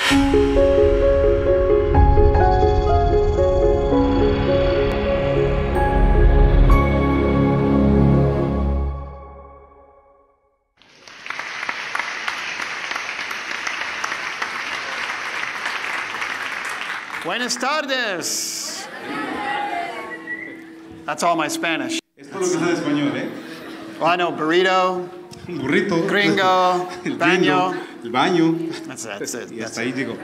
Buenas tardes. That's all my Spanish. Es todo lo que sabe español, ¿eh? Well, I know burrito, Un burrito. gringo, El baño. gringo, el baño. That's it. Y hasta ahí digo.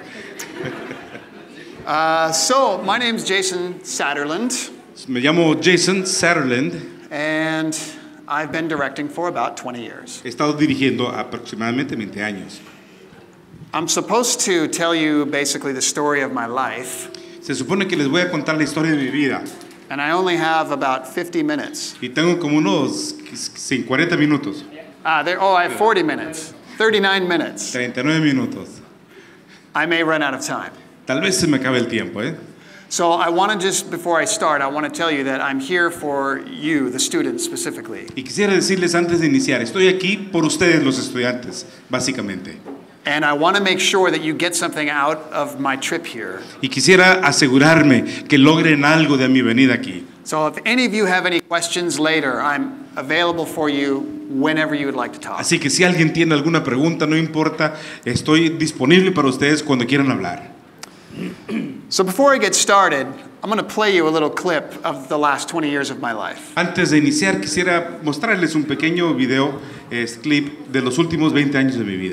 So, my name's Jason Satterland, Me llamo Jason Satterland. and I've been directing for about 20 years. He estado dirigiendo aproximadamente 20 años. I'm supposed to tell you basically the story of my life, Se supone que les voy a contar la historia de mi vida. and I only have about 50 minutes. Y tengo como unos 40 minutos. I have 40 minutes, 39 minutes. 39 minutos. I may run out of time. Tal vez se me acabe el tiempo, ¿eh? So I want to just, before I start, I want to tell you that I'm here for you, the students specifically. Y quisiera decirles antes de iniciar, estoy aquí por ustedes los estudiantes, básicamente. And I want to make sure that you get something out of my trip here. Y quisiera asegurarme que logren algo de mi venida aquí. So if any of you have any questions later, I'm available for you whenever you would like to talk. Así que si alguien tiene alguna pregunta, no importa, estoy disponible para ustedes cuando quieran hablar. So before I get started, I'm going to play you a little clip of the last 20 years of my life. Antes de iniciar, quisiera mostrarles un pequeño video, clip de los últimos 20 años de mi vida.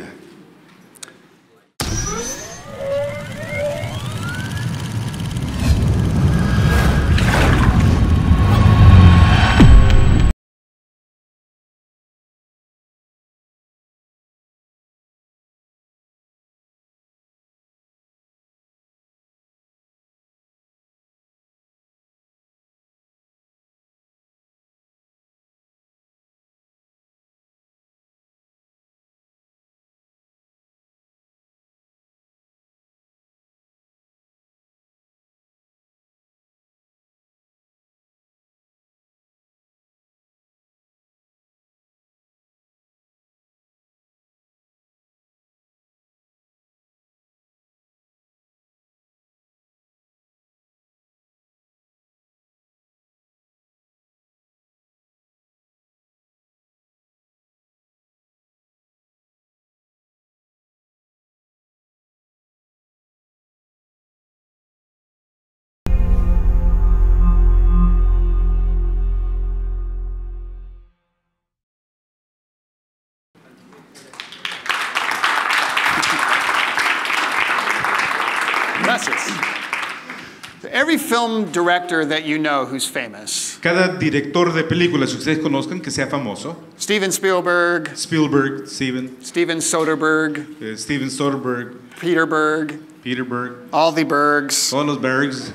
Gracias. Every film director that you know who's famous, Cada director de películas que ustedes conozcan que sea famoso, Steven Spielberg, Spielberg, Steven Soderbergh, Steven Soderbergh, Peter Berg, all the Bergs, todos los Bergs,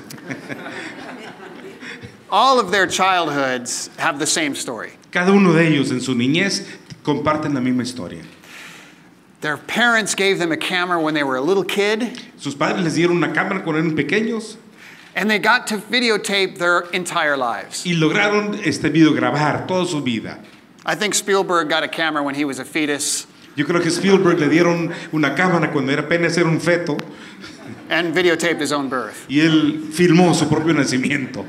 all of their childhoods have the same story. cada uno de ellos en su niñez comparten la misma historia. Their parents gave them a camera when they were a little kid, Sus padres les dieron una cámara cuando eran pequeños and they got to videotape their entire lives. y lograron videograbar toda su vida. I think Spielberg got a camera when he was a fetus Yo creo que Spielberg le dieron una cámara cuando era apenas era un feto and videotaped his own birth. y él filmó su propio nacimiento.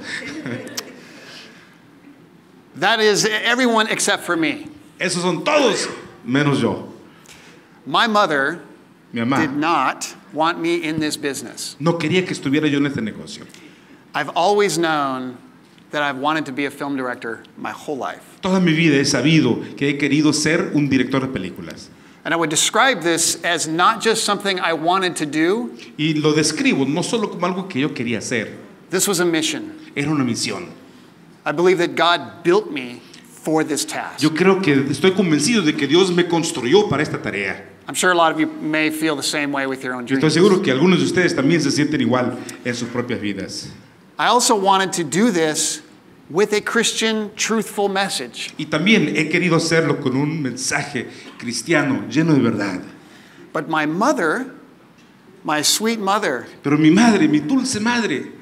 That is everyone except for me. Esos son todos menos yo. My mother Mi mamá did not want me in this business. no quería que estuviera yo en este negocio. I've always known that I've wanted to be a film director my whole life. Toda mi vida he sabido que he querido ser un director de películas. And I would describe this as not just something I wanted to do. Y lo describo no solo como algo que yo quería hacer, This was a mission. era una misión. I believe that God built me for this task. Yo creo que estoy convencido de que Dios me construyó para esta tarea. I'm sure a lot of you may feel the same way with your own Yo estoy dreams. seguro que algunos de ustedes también se sienten igual en sus propias vidas. I also wanted to do this with a Christian, truthful message. Y también he querido hacerlo con un mensaje cristiano lleno de verdad. But my mother, my sweet mother, Pero mi madre, mi dulce madre,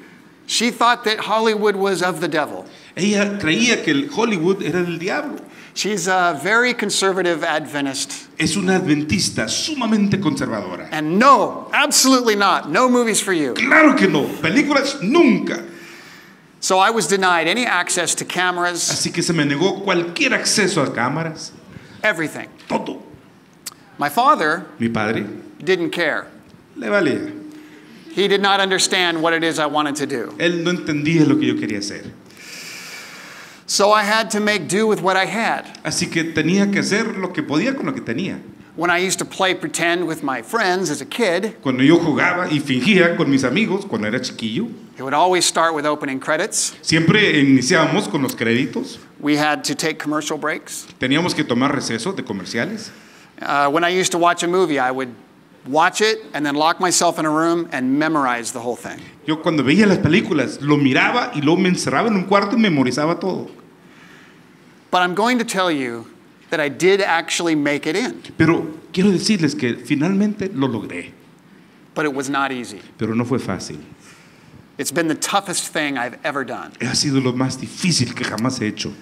She thought that Hollywood was of the devil. Ella creía que el Hollywood era del diablo. She's a very conservative Adventist. Es una adventista sumamente conservadora. And no, absolutely not. No movies for you. Claro que no, películas nunca. So I was denied any access to cameras, Así que se me negó cualquier acceso a cámaras, everything. todo. My father Mi padre didn't care. le valía. He did not understand what it is I wanted to do. Él no entendía lo que yo quería hacer. So I had to make do with what I had. Así que tenía que hacer lo que podía con lo que tenía. When I used to play pretend with my friends as a kid, Cuando yo jugaba y fingía con mis amigos cuando era chiquillo, it would always start with opening credits. siempre iniciábamos con los créditos. We had to take commercial breaks. Teníamos que tomar receso de comerciales. When I used to watch a movie, I would watch it and then lock myself in a room and memorize the whole thing. Yo cuando veía las películas lo miraba y luego me encerraba en un cuarto y memorizaba todo. But I'm going to tell you that I did actually make it in, Pero quiero decirles que finalmente lo logré, but it was not easy. pero no fue fácil. It's been the toughest thing I've ever done. Ha sido lo más difícil que jamás he hecho.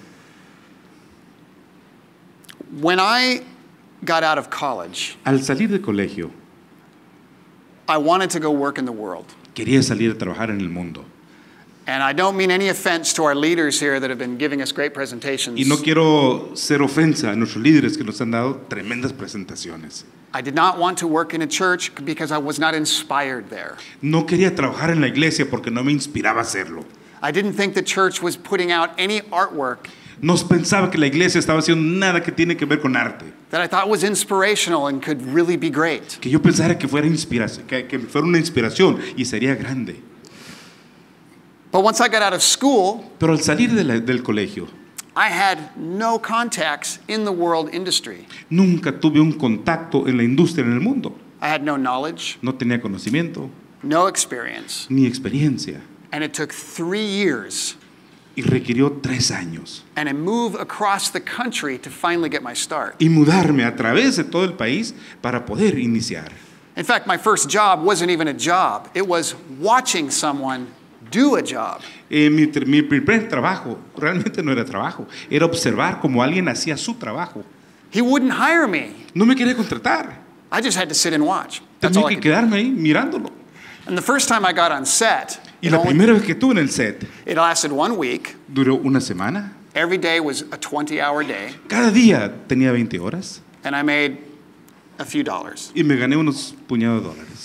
When I got out of college, Al salir de colegio, I wanted to go work in the world. quería salir a trabajar en el mundo. And I don't mean any offense to our leaders here that have been giving us great presentations. Y no quiero ser ofensa a nuestros líderes que nos han dado tremendas presentaciones. I did not want to work in a church because I was not inspired there. No quería trabajar en la iglesia porque no me inspiraba a hacerlo. I didn't think the church was putting out any artwork No pensaba que la iglesia estaba haciendo nada que tiene que ver con arte. that I thought was inspirational and could really be great. Que yo pensara que fuera inspiración, que fuera una inspiración y sería grande. But once I got out of school, Pero al salir del colegio, I had no contacts in the world industry. nunca tuve un contacto en la industria en el mundo. I had no knowledge, No tenía conocimiento no experience. ni experiencia. And it took 3 years Y requirió 3 años. and a move across the country to finally get my start. Y mudarme a través de todo el país para poder iniciar. In fact, my first job wasn't even a job. It was watching someone do a job. Mi primer trabajo realmente no era trabajo. Era observar cómo alguien hacía su trabajo. He wouldn't hire me. No me quería contratar. I just had to sit and watch. That's all Tenía I que could do. quedarme ahí mirándolo. And the first time I got on set, Y la primera vez que estuve en el set, it lasted 1 week. duró una semana. Every day was a 20-hour day, Cada día tenía 20 horas and I made a few dollars. y me gané unos puñados de dólares.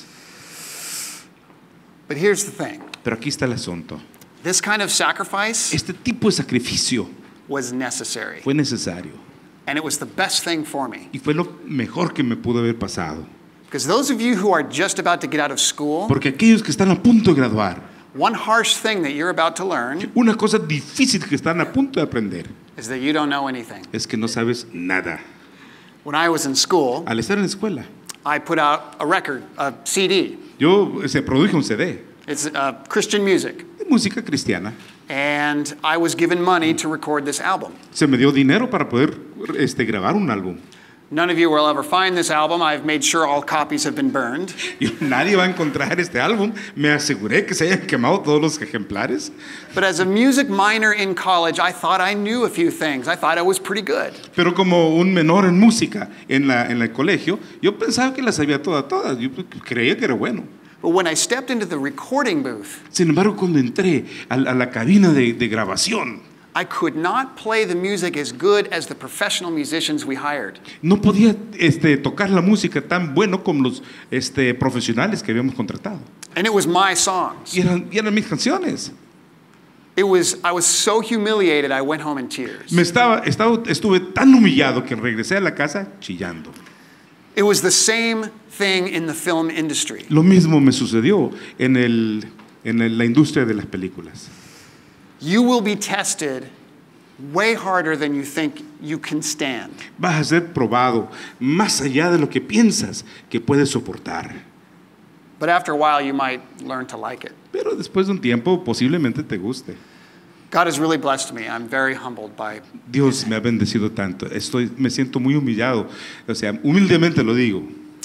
But here's the thing. Pero aquí está el asunto. This kind of sacrifice Este tipo de sacrificio was necessary, fue necesario and it was the best thing for me. y fue lo mejor que me pudo haber pasado. Because those of you who are just about to get out of school, Porque aquellos que están a punto de graduar, one harsh thing that you're about to learn una cosa difícil que están a punto de aprender is that you don't know anything. es que no sabes nada. When I was in school, Al estar en la escuela, I put out a record, a CD. yo produje un CD It's Christian music. de música cristiana. And I was given money to record this album. Se me dio dinero para poder grabar un álbum. None of you will ever find this album. I've made sure all copies have been burned. Y nadie va a encontrar este álbum. Me aseguré que se hayan quemado todos los ejemplares. But as a music minor in college, I thought I knew a few things. I thought I was pretty good. Pero como un menor en música en el colegio, yo pensaba que las sabía todas. Yo creía que era bueno. But when I stepped into the recording booth, Sin embargo, cuando entré a la cabina de grabación, I could not play the music as good as the professional musicians we hired. no podía tocar la música tan bueno como los profesionales que habíamos contratado. And it was my songs. Y eran mis canciones. I was so humiliated, I went home in tears. Estuve tan humillado que regresé a la casa chillando. It was the same thing in the film industry. Lo mismo me sucedió en la industria de las películas. You will be tested way harder than you think you can stand. Vas a ser probado más allá de lo que piensas que puedes soportar. But after a while, you might learn to like it. Pero después de un tiempo posiblemente te guste. God has really blessed me. I'm very humbled by Dios me ha bendecido tanto. Me siento muy humillado. O sea, humildemente lo digo.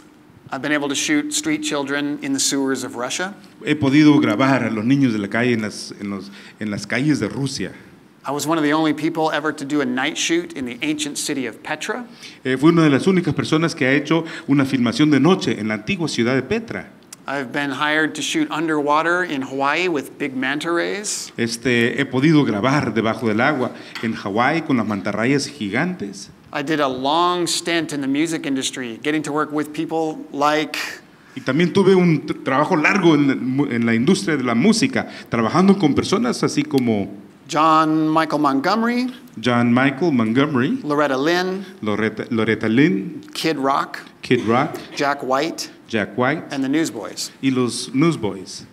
I've been able to shoot street children in the sewers of Russia. He podido grabar a los niños de la calle en las calles de Rusia. I was one of the only people ever to do a night shoot in the ancient city of Petra. Fui una de las únicas personas que ha hecho una filmación de noche en la antigua ciudad de Petra. I've been hired to shoot underwater in Hawaii with big manta rays. He podido grabar debajo del agua en Hawái con las mantarrayas gigantes. I did a long stint in the music industry, getting to work with people like Y también tuve un trabajo largo en la industria de la música, trabajando con personas así como John Michael Montgomery, John Michael Montgomery, Loretta Lynn, Loretta Lynn, Kid Rock, Kid Rock, Jack White, Jack White and the Newsboys. y los Newsboys.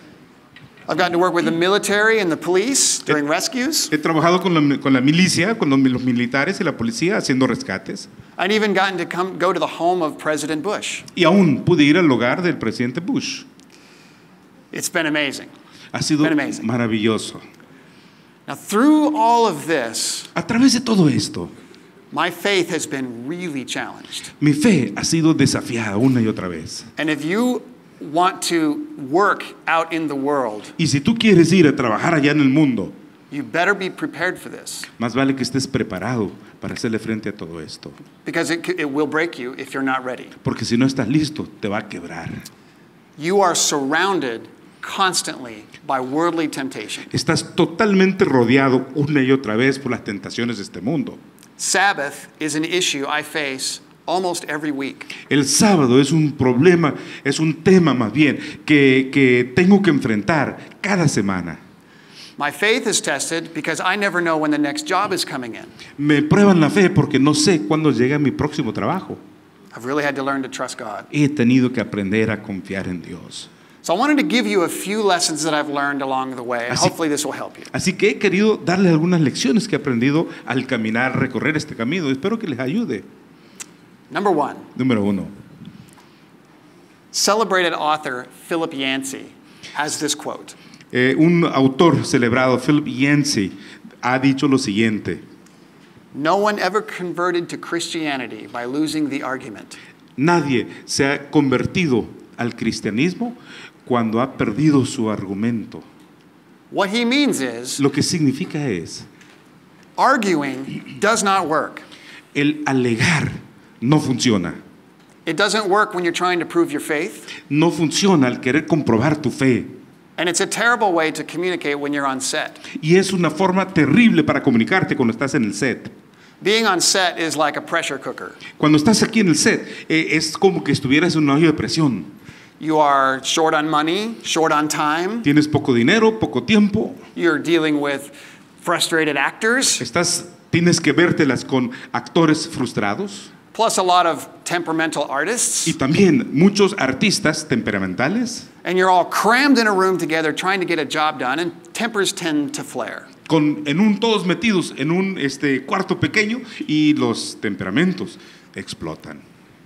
I've gotten to work with the military and the police during rescues. He trabajado con la milicia, con los militares y la policía haciendo rescates. I've even gotten to go to the home of President Bush. Y aún pude ir al hogar del presidente Bush. It's been amazing. Ha sido Been amazing. maravilloso. Now, through all of this, A través de todo esto, my faith has been really challenged. mi fe ha sido desafiada una y otra vez. And if you want to work out in the world, Y si tú quieres ir a trabajar allá en el mundo, you better be prepared for this, más vale que estés preparado para hacerle frente a todo esto. because it will break you if you're not ready. Porque si no estás listo, te va a quebrar. You are surrounded constantly by worldly temptation. Estás totalmente rodeado una y otra vez por las tentaciones de este mundo. Sabbath is an issue I face almost every week. El sábado es un problema, es un tema más bien que tengo que enfrentar cada semana. My faith is tested because I never know when the next job is coming in. Me prueban la fe porque no sé cuándo llega mi próximo trabajo. I've really had to learn to trust God. He tenido que aprender a confiar en Dios. So I wanted to give you a few lessons that I've learned along the way, and Así- hopefully this will help you. Así que he querido darle algunas lecciones que he aprendido al caminar, recorrer este camino. Espero que les ayude. Number one, Número 1. celebrated author Philip Yancey has this quote. Un autor celebrado, Philip Yancey, ha dicho lo siguiente. No one ever converted to Christianity by losing the argument. Nadie se ha convertido al cristianismo cuando ha perdido su argumento. What he means is Lo que significa es, arguing does not work. el alegar no funciona. It doesn't work when you're trying to prove your faith, No funciona al querer comprobar tu fe. and it's a terrible way to communicate when you're on set. Y es una forma terrible para comunicarte cuando estás en el set. Being on set is like a pressure cooker. Cuando estás aquí en el set, es como que estuvieras en una olla de presión. You are short on money, short on time. Tienes poco dinero, poco tiempo. You're dealing with frustrated actors, Tienes que vértelas con actores frustrados plus a lot of temperamental artists. y también muchos artistas temperamentales And you're all crammed in a room together trying to get a job done, and tempers tend to flare. todos metidos en un cuarto pequeño y los temperamentos explotan.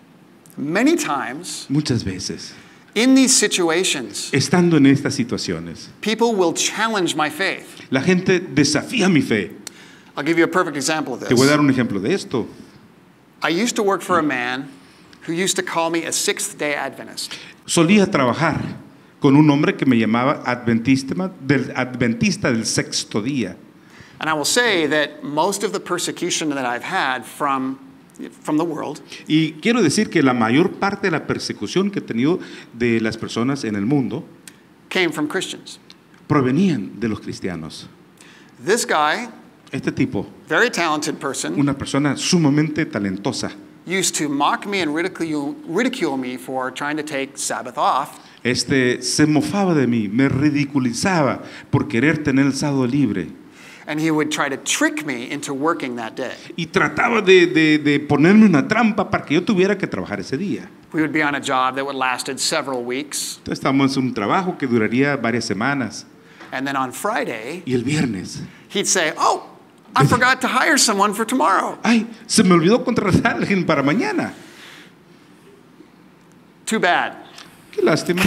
Many times, Muchas veces, in these situations, estando en estas situaciones, people will challenge my faith. la gente desafía mi fe. I'll give you a perfect example of Te voy a this. dar un ejemplo de esto. I used to work for a man who used to call me a Sixth-day Adventist. Solía trabajar con un hombre que me llamaba adventista del sexto día. And I will say that most of the persecution that I've had from the world Y quiero decir que la mayor parte de la persecución que he tenido de las personas en el mundo came from Christians. provenían de los cristianos. This guy, Este tipo, very talented person, una persona sumamente talentosa, used to mock me and ridicule me for trying to take Sabbath off. se mofaba de mí, me ridiculizaba por querer tener el sábado libre. And he would try to trick me into working that day. Y trataba de ponerme una trampa para que yo tuviera que trabajar ese día. We would be on a job that would lasted several weeks. Entonces estábamos en un trabajo que duraría varias semanas. And then on Friday, Y el viernes, he'd say, "Oh, I forgot to hire someone for tomorrow." ay, se me olvidó contratar a alguien para mañana. Too bad. Qué lástima.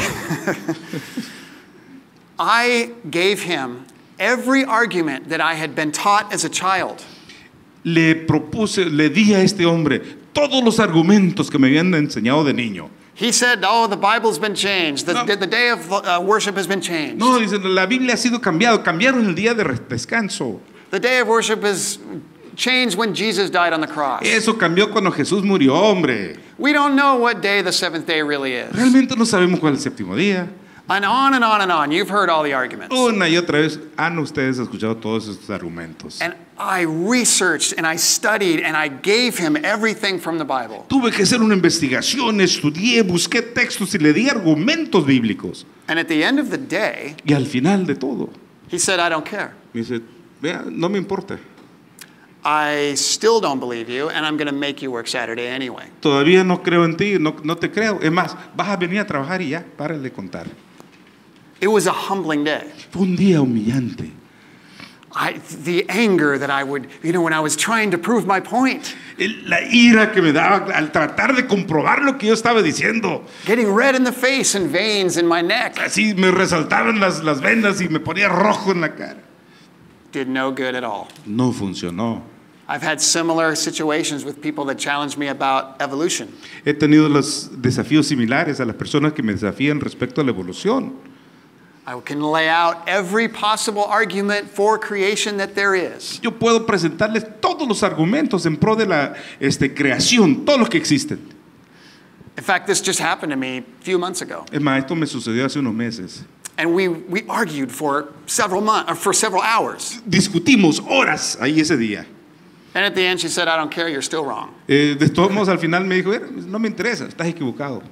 I gave him every argument that I had been taught as a child. Le di a este hombre todos los argumentos que me habían enseñado de niño. He said, oh, the Bible's been changed. No. The day of worship has been changed. No, dice, la Biblia ha sido cambiado. Cambiaron el día de descanso. The day of worship is changed when Jesus died on the cross. Eso cambió cuando Jesús murió, hombre. We don't know what day the seventh day really is. Realmente no sabemos cuál es el séptimo día. And on and on and on. You've heard all the arguments. Una y otra vez han ustedes escuchado todos estos argumentos. And I researched and I studied and I gave him everything from the Bible. Tuve que hacer una investigación, estudié, busqué textos y le di argumentos bíblicos. And at the end of the day, Y al final de todo, he said, I don't care. me dice, vea, no me importa. I still don't believe you, and I'm going to make you work Saturday anyway. Todavía no creo en ti, no te creo. Es más, vas a venir a trabajar y ya, párale de contar. It was a humbling day. Fue un día humillante. The anger that I would, when I was trying to prove my point. La ira que me daba al tratar de comprobar lo que yo estaba diciendo. Getting red in the face and veins in my neck. Así me resaltaban las venas y me ponía rojo en la cara. Did no good at all. No funcionó. I've had similar situations with people that challenge me about evolution. He tenido los desafíos similares a las personas que me desafían respecto a la evolución. I can lay out every possible argument for creation that there is. Yo puedo presentarles todos los argumentos en pro de la creación, todos los que existen. In fact, this just happened to me a few months ago. Es más, esto me sucedió hace unos meses. And we argued for several months, or for several hours. Discutimos horas ahí ese día. And at the end she said, I don't care, you're still wrong. De todos modos, al final me dijo, no me interesa, estás equivocado.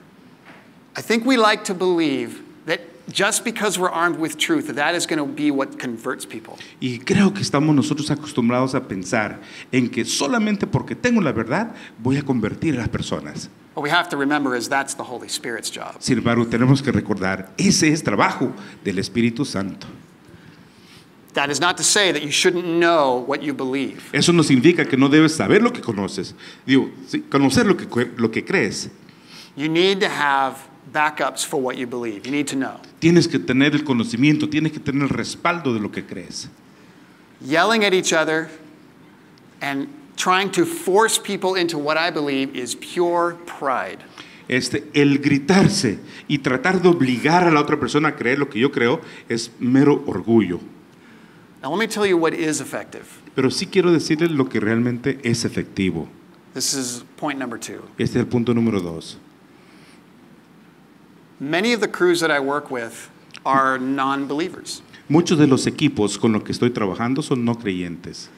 I think we like to believe that just because we're armed with truth, that is going to be what converts people. Y creo que estamos nosotros acostumbrados a pensar en que solamente porque tengo la verdad voy a convertir a las personas. What we have to remember is that's the Holy Spirit's job. Sin embargo, tenemos que recordar, ese es trabajo del Espíritu Santo. That is not to say that you shouldn't know what you believe. Eso no significa que no debes saber lo que conoces. Digo, sí, conocer lo que crees. You need to have backups for what you believe. You need to know. Tienes que tener el conocimiento, tienes que tener el respaldo de lo que crees. Yelling at each other and trying to force people into what I believe is pure pride. El gritarse y tratar de obligar a la otra persona a creer lo que yo creo es mero orgullo. Now let me tell you what is effective. Pero sí quiero decirles lo que realmente es efectivo. This is point number 2. Este es el punto número 2. Many of the crews that I work with are non-believers. Muchos de los equipos con los que estoy trabajando son no creyentes.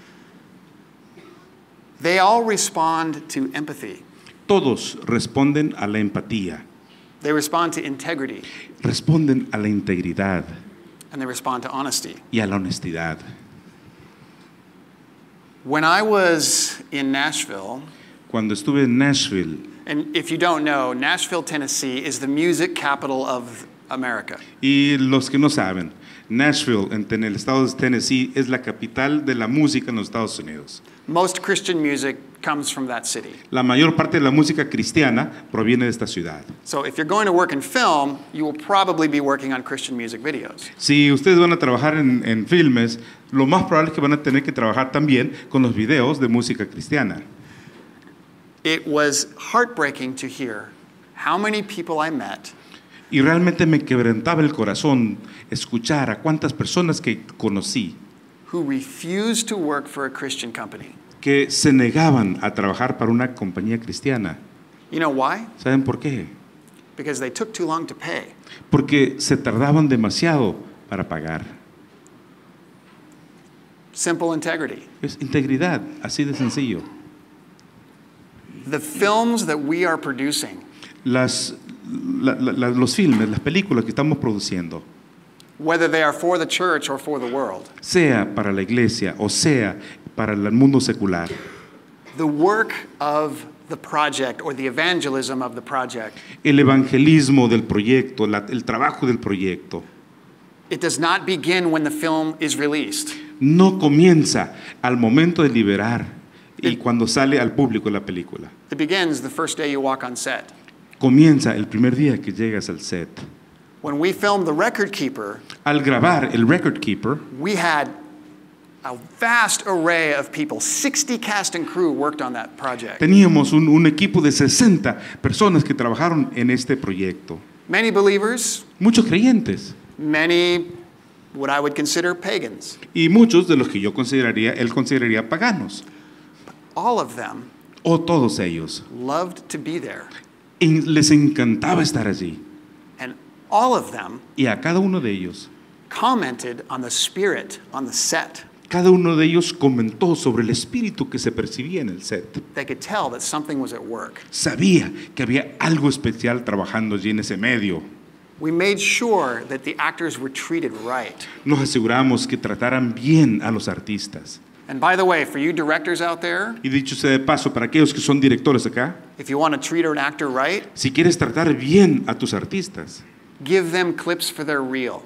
They all respond to empathy. Todos responden a la empatía, They respond to integrity. responden a la integridad And they respond to honesty. y a la honestidad. When I was in Nashville, Cuando estuve en Nashville, and if you don't know, Nashville, Tennessee is the music capital of America. y los que no saben, Nashville, en el estado de Tennessee, es la capital de la música en los Estados Unidos. Most Christian music comes from that city. La mayor parte de la música cristiana proviene de esta ciudad. So if you're going to work in film, you will probably be working on Christian music videos. Si ustedes van a trabajar en filmes, lo más probable es que van a tener que trabajar también con los videos de música cristiana. It was heartbreaking to hear how many people I met Y realmente me quebrantaba el corazón escuchar a cuántas personas que conocí who refused to work for a Christian company. que se negaban a trabajar para una compañía cristiana. You know why? ¿Saben por qué? Because they took too long to pay. Porque se tardaban demasiado para pagar. Simple integrity. Es integridad, así de sencillo. The films that we are producing, Los filmes, las películas que estamos produciendo, whether they are for the church or for the world, sea para la iglesia o sea para el mundo secular, the work of the project or the evangelism of the project, el evangelismo del proyecto, el trabajo del proyecto, it does not begin when the film is released. no comienza al momento de liberar y cuando sale al público la película. It begins the first day you walk on set. Comienza el primer día que llegas al set. When we filmed The Record Keeper, Al grabar el Record Keeper, we had a vast array of people. 60 cast and crew worked on that project. Teníamos un equipo de 60 personas que trabajaron en este proyecto. Many believers, Muchos creyentes many what I would consider pagans. y muchos de los que él consideraría paganos. All of them O todos ellos. loved to be there. Y les encantaba estar allí. And all of them Y a cada uno de ellos, commented on the spirit on the set. cada uno de ellos comentó sobre el espíritu que se percibía en el set. They could tell that something was at work. Sabía que había algo especial trabajando allí en ese medio. We made sure that the actors were treated right. Nos aseguramos que trataran bien a los artistas. And by the way, for you directors out there, Y dicho sea de paso, para aquellos que son directores acá, if you want to treat an actor right, si quieres tratar bien a tus artistas, give them clips for their reel.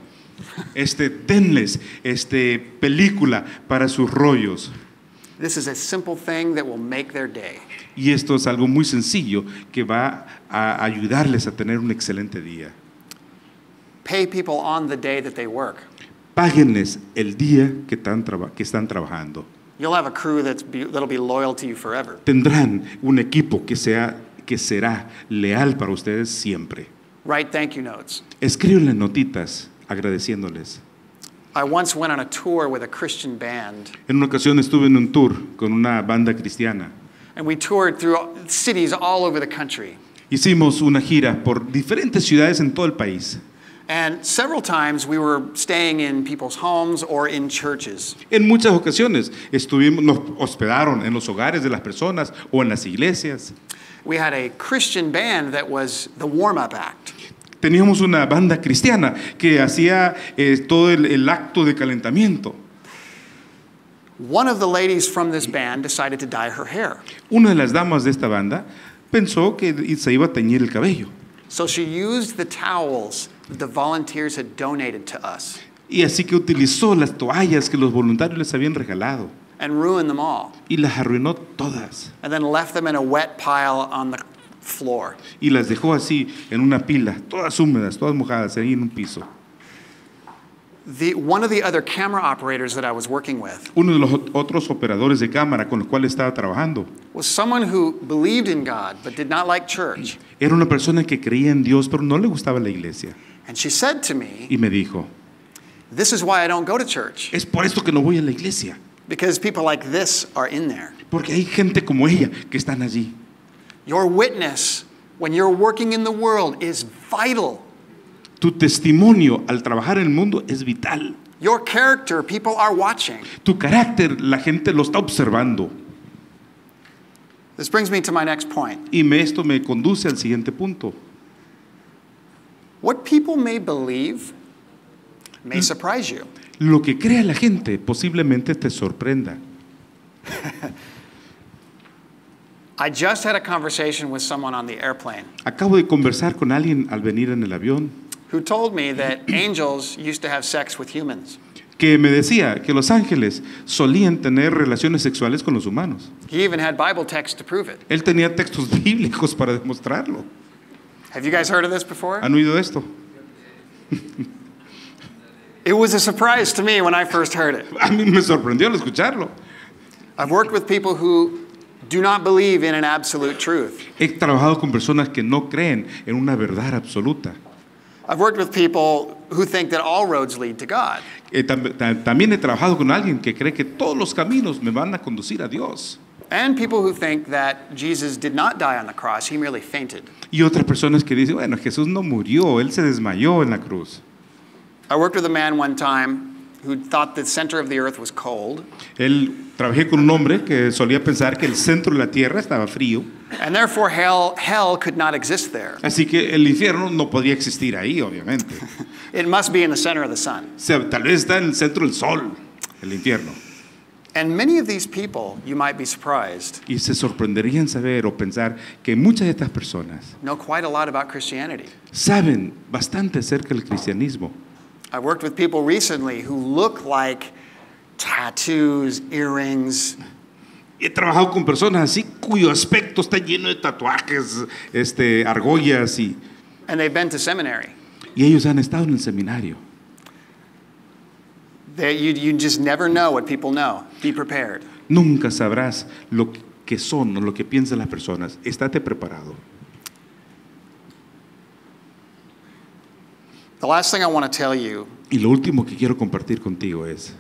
denles película para sus rollos. This is a simple thing that will make their day. Y esto es algo muy sencillo que va a ayudarles a tener un excelente día. Pay people on the day that they work. Páguenles el día que están trabajando. You'll have a crew that'll be loyal to you forever. Tendrán un equipo que será leal para ustedes siempre. Write thank you notes. Escríbenle notitas agradeciéndoles. I once went on a tour with a Christian band, En una ocasión estuve en un tour con una banda cristiana. and we toured through cities all over the country. Hicimos una gira por diferentes ciudades en todo el país. And several times we were staying in people's homes or in churches. En muchas ocasiones nos hospedaron en los hogares de las personas o en las iglesias. We had a Christian band that was the warm-up act. Teníamos una banda cristiana que hacía todo el acto de calentamiento. One of the ladies from this band decided to dye her hair. Una de las damas de esta banda pensó que se iba a teñir el cabello. So she used the towels that the volunteers had donated to us Y así que utilizó las toallas que los voluntarios les habían regalado and ruined them all, y las arruinó todas. and then left them in a wet pile on the floor. Y las dejó así en una pila, todas húmedas, todas mojadas, ahí en un piso. One of the other camera operators that I was working with Uno de los otros operadores de cámara con los cuales estaba trabajando was someone who believed in God but did not like church. era una persona que creía en Dios, pero no le gustaba la iglesia. And she said to me, Y me dijo, "This is why I don't go to church, es por esto que no voy a la iglesia, because people like this are in there. porque hay gente como ella que están allí. Your witness when you're working in the world is vital. Tu testimonio al trabajar en el mundo es vital. Your character, people are watching." Tu carácter, la gente lo está observando. This brings me to my next point. Y esto me conduce al siguiente punto. What people may believe may surprise you. Lo que crea la gente posiblemente te sorprenda. I just had a conversation with someone on the airplane Acabo de conversar con alguien al venir en el avión who told me that angels used to have sex with humans. que me decía que los ángeles solían tener relaciones sexuales con los humanos. He even had Bible text to prove it. Él tenía textos bíblicos para demostrarlo. Have you guys heard of this before? ¿Han oído esto? It was a surprise to me when I first heard it. A mí me sorprendió al escucharlo. I've worked with people who do not believe in an absolute truth. He trabajado con personas que no creen en una verdad absoluta. I've worked with people who think that all roads lead to God. También he trabajado con alguien que cree que todos los caminos me van a conducir a Dios. And people who think that Jesus did not die on the cross, he merely fainted. Y otras personas que dicen, bueno, Jesús no murió, Él se desmayó en la cruz. I worked with a man one time who thought the center of the earth was cold, Trabajé con un hombre que solía pensar que el centro de la tierra estaba frío, and therefore hell could not exist there. así que el infierno no podía existir ahí, obviamente. It must be in the center of the sun. O sea, tal vez está en el centro del sol, el infierno. And many of these people, you might be surprised, Y se sorprenderían saber o pensar que muchas de estas personas know quite a lot about Christianity. saben bastante acerca del cristianismo. I've worked with people recently who look like tattoos, earrings, He trabajado con personas así cuyo aspecto está lleno de tatuajes, argollas y and they've been to seminary. ellos han estado en el seminario. You just never know what people know. Be prepared. Nunca sabrás lo que son o lo que piensan las personas. Estate preparado. The last thing I want to tell you Y lo último que quiero compartir contigo es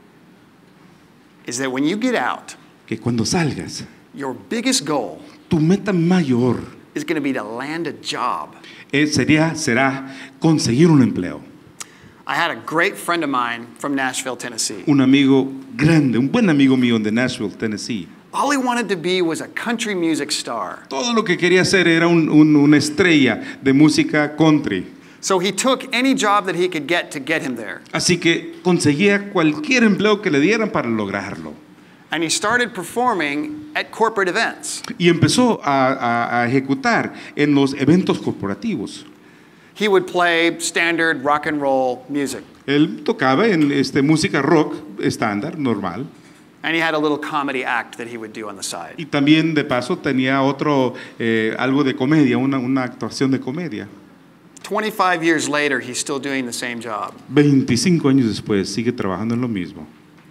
is that when you get out, que cuando salgas, your biggest goal tu meta mayor is going to be to land a job. será conseguir un empleo. I had a great friend of mine from Nashville, Tennessee. Un amigo grande, un buen amigo mío de Nashville, Tennessee. All he wanted to be was a country music star. Todo lo que quería hacer era una estrella de música country. So he took any job that he could get to get him there. Así que conseguía cualquier empleo que le dieran para lograrlo. And he started performing at corporate events. Y empezó a ejecutar en los eventos corporativos. He would play standard rock and roll music. Él tocaba en música rock estándar, normal. And he had a little comedy act that he would do on the side. Y también de paso tenía algo de comedia, una actuación de comedia. 25 years later, he's still doing the same job. 25 años después sigue trabajando en lo mismo.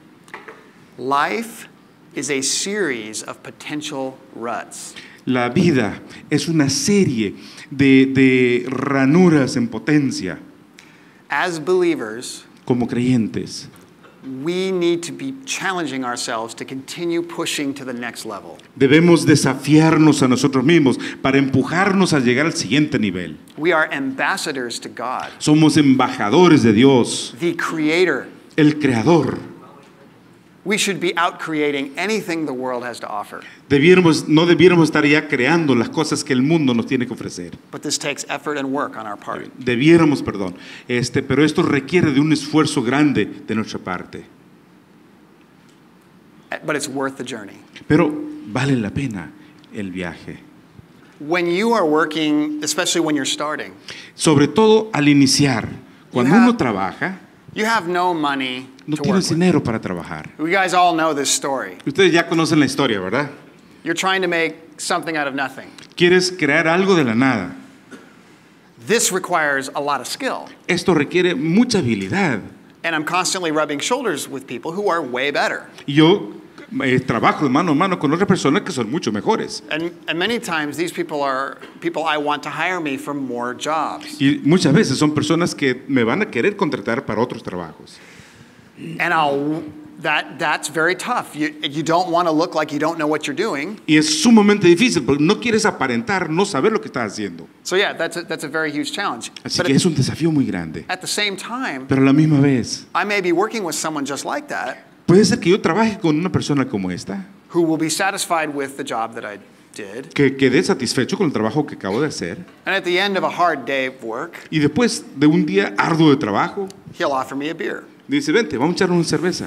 Life is a series of potential ruts. La vida es una serie de ranuras en potencia. As believers, Como creyentes, we need to be challenging ourselves to continue pushing to the next level. debemos desafiarnos a nosotros mismos para empujarnos a llegar al siguiente nivel. We are ambassadors to God, Somos embajadores de Dios, the Creator. el Creador. We should be out creating anything the world has to offer. No debiéramos estar ya creando las cosas que el mundo nos tiene que ofrecer. But this takes effort and work on our part. Pero esto requiere de un esfuerzo grande de nuestra parte. But it's worth the journey. Pero vale la pena el viaje. When you are working, especially when you're starting, Sobre todo al iniciar, cuando uno trabaja, you have no money no to work tienes with. dinero para trabajar. You guys all know this story. Ustedes ya conocen la historia, ¿verdad? You're trying to make something out of nothing. Quieres crear algo de la nada. This requires a lot of skill. Esto requiere mucha habilidad. And I'm constantly rubbing shoulders with people who are way better. Y yo trabajo de mano a mano con otras personas que son mucho mejores. And many times these people are people I want to hire me for more jobs. Y muchas veces son personas que me van a querer contratar para otros trabajos. And that's very tough. You don't want to look like you don't know what you're doing. Y es sumamente difícil porque no quieres aparentar no saber lo que estás haciendo. So yeah, that's a very huge challenge. Así But que es un desafío muy grande. at the same time, Pero a la misma vez, I may be working with someone just like that puede ser que yo trabaje con una persona como esta, who will be satisfied with the job that I did. que quede satisfecho con el trabajo que acabo de hacer. And at the end of a hard day of work, Y después de un día arduo de trabajo, he'll offer me a beer. dice, vente, vamos a echar una cerveza.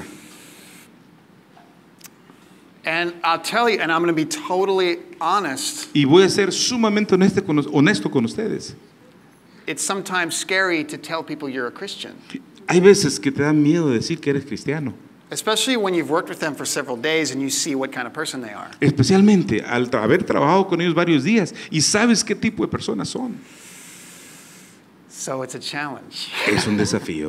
And I'll tell you, and I'm going to be totally honest, Y voy a ser sumamente honesto con ustedes. it's sometimes scary to tell people you're a Christian, Hay veces que te da miedo decir que eres cristiano. especially when you've worked with them for several days and you see what kind of person they are. Especialmente al haber trabajado con ellos varios días y sabes qué tipo de personas son. So it's a challenge. Es un desafío.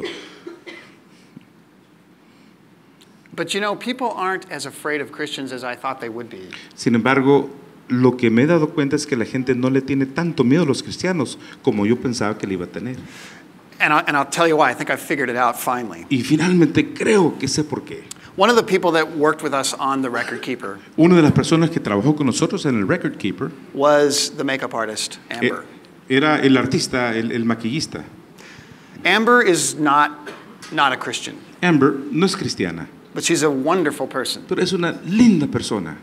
But you know, people aren't as afraid of Christians as I thought they would be. Sin embargo, lo que me he dado cuenta es que la gente no le tiene tanto miedo a los cristianos como yo pensaba que le iba a tener. And I'll tell you why. I think I've figured it out finally. Y finalmente creo que sé por qué. One of the people that worked with us on The Record Keeper Una de las personas que trabajó con nosotros en el Record Keeper was the makeup artist, Amber. era el artista, el maquillista. Amber is not a Christian, Amber no es cristiana, but she's a wonderful person. pero es una linda persona.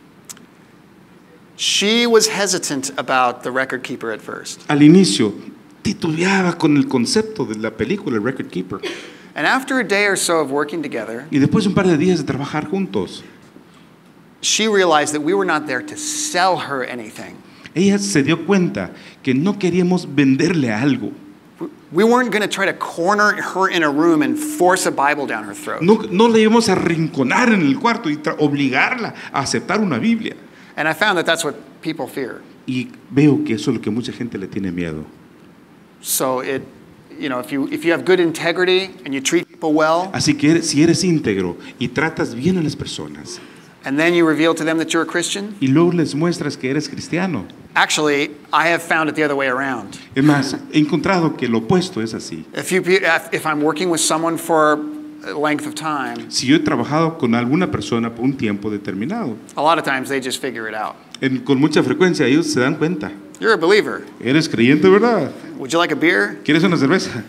She was hesitant about The Record Keeper at first. Al inicio titubeaba con el concepto de la película El Record Keeper. And after a day or so of working together, Y después de un par de días de trabajar juntos, she realized that we were not there to sell her anything. ella se dio cuenta que no queríamos venderle algo. We weren't going to try to corner her in a room and force a Bible down her throat. No le íbamos a arrinconar en el cuarto y obligarla a aceptar una Biblia. And I found that that's what people fear. Y veo que eso es lo que mucha gente le tiene miedo. So if you have good integrity and you treat people well, Así que si eres íntegro y tratas bien a las personas and then you reveal to them that you're a Christian, y luego les muestras que eres cristiano. actually, I have found it the other way around. Es más, he encontrado que lo opuesto es así. If I'm working with someone for a length of time, Si yo he trabajado con alguna persona por un tiempo determinado, a lot of times they just figure it out. con mucha frecuencia ellos se dan cuenta. You're a believer. Eres creyente, ¿verdad? Would you like a beer? ¿Quieres una cerveza?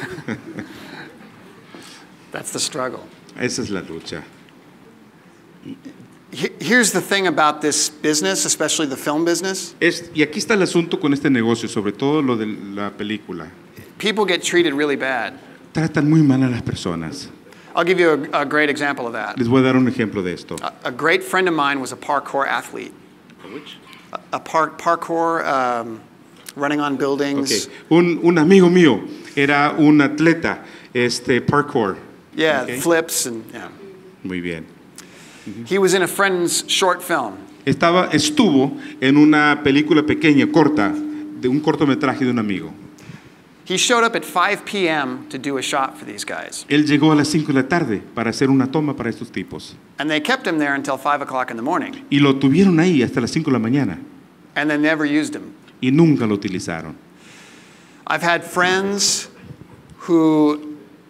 That's the struggle. Esa es la lucha. Here's the thing about this business, especially the film business. Y aquí está el asunto con este negocio, sobre todo lo de la película. People get treated really bad. Tratan muy mal a las personas. I'll give you a great example of that. Les voy a dar un ejemplo de esto. A great friend of mine was a parkour athlete. A parkour, running on buildings. Okay. Un amigo mío era un atleta, parkour. Yeah, Okay. flips and yeah. Muy bien. He was in a friend's short film. Estuvo en una película pequeña, corta, de un cortometraje de un amigo. He showed up at 5 p.m. to do a shot for these guys. Él llegó a las 5 de la tarde para hacer una toma para estos tipos. And they kept him there until 5 o'clock in the morning. Y lo tuvieron ahí hasta las 5 de la mañana. And they never used him. Y nunca lo utilizaron. I've had friends who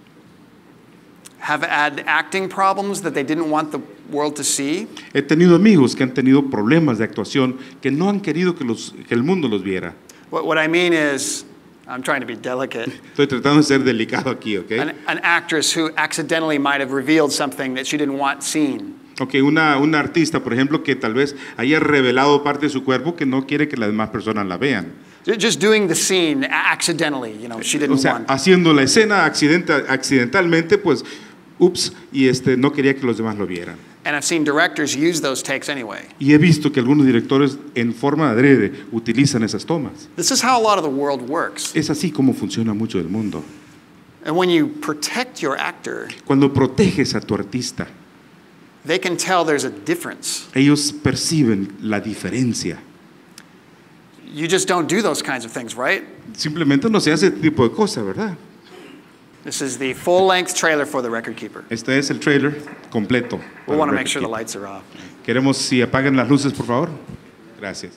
have had acting problems that they didn't want the world to see. He tenido amigos que han tenido problemas de actuación que no han querido que el mundo los viera. What I mean is, I'm trying to be delicate. Estoy tratando de ser delicado aquí, ¿ok? An actress who accidentally might have revealed something that she didn't want seen. Ok, una artista, por ejemplo, que tal vez haya revelado parte de su cuerpo que no quiere que las demás personas la vean. Just doing the scene accidentally, she didn't O sea, want. haciendo la escena accidentalmente, pues, ups, y no quería que los demás lo vieran. And I've seen directors use those takes anyway. Y he visto que algunos directores en forma adrede utilizan esas tomas. This is how a lot of the world works. Es así como funciona mucho el mundo. And when you protect your actor, Cuando proteges a tu artista, they can tell there's a difference. ellos perciben la diferencia. You just don't do those kinds of things, right? Simplemente no se hace este tipo de cosas, ¿verdad? This is the full-length trailer for The Record Keeper. Este es el trailer completo. We para want to Record make sure the Keeper. lights are off. Queremos si apagan las luces, por favor. Gracias.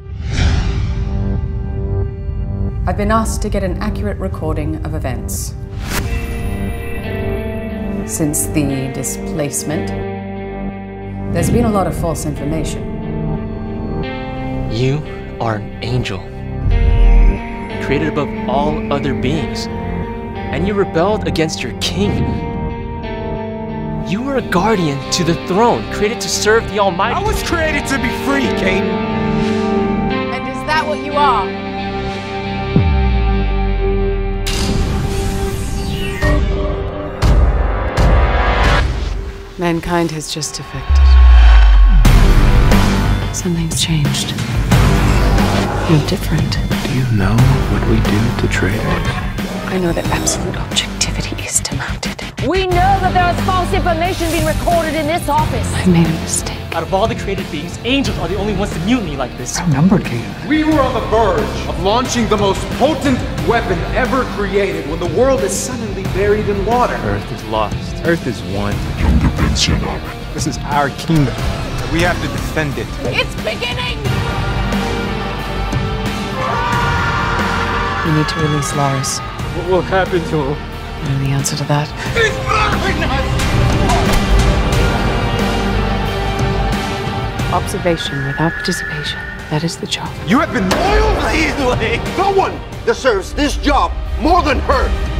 I've been asked to get an accurate recording of events. Since the displacement, there's been a lot of false information. You are an angel, created above all other beings, and you rebelled against your king. You were a guardian to the throne, created to serve the Almighty. I was created to be free, Caden. And is that what you are? Mankind has just defected. Something's changed. You're different. Do you know what we do to traitors? I know that absolute objectivity is demanded. We know that there is false information being recorded in this office. I made a mistake. Out of all the created beings, angels are the only ones to mutiny like this. Outnumbered, Caden. We were on the verge of launching the most potent weapon ever created when the world is suddenly buried in water. Earth is lost. Earth is one. This is our kingdom. We have to defend it. It's beginning! We need to release Lars. What will happen to him? I know the answer to that. Observation without participation. That is the job. You have been loyal? No one deserves this job more than her.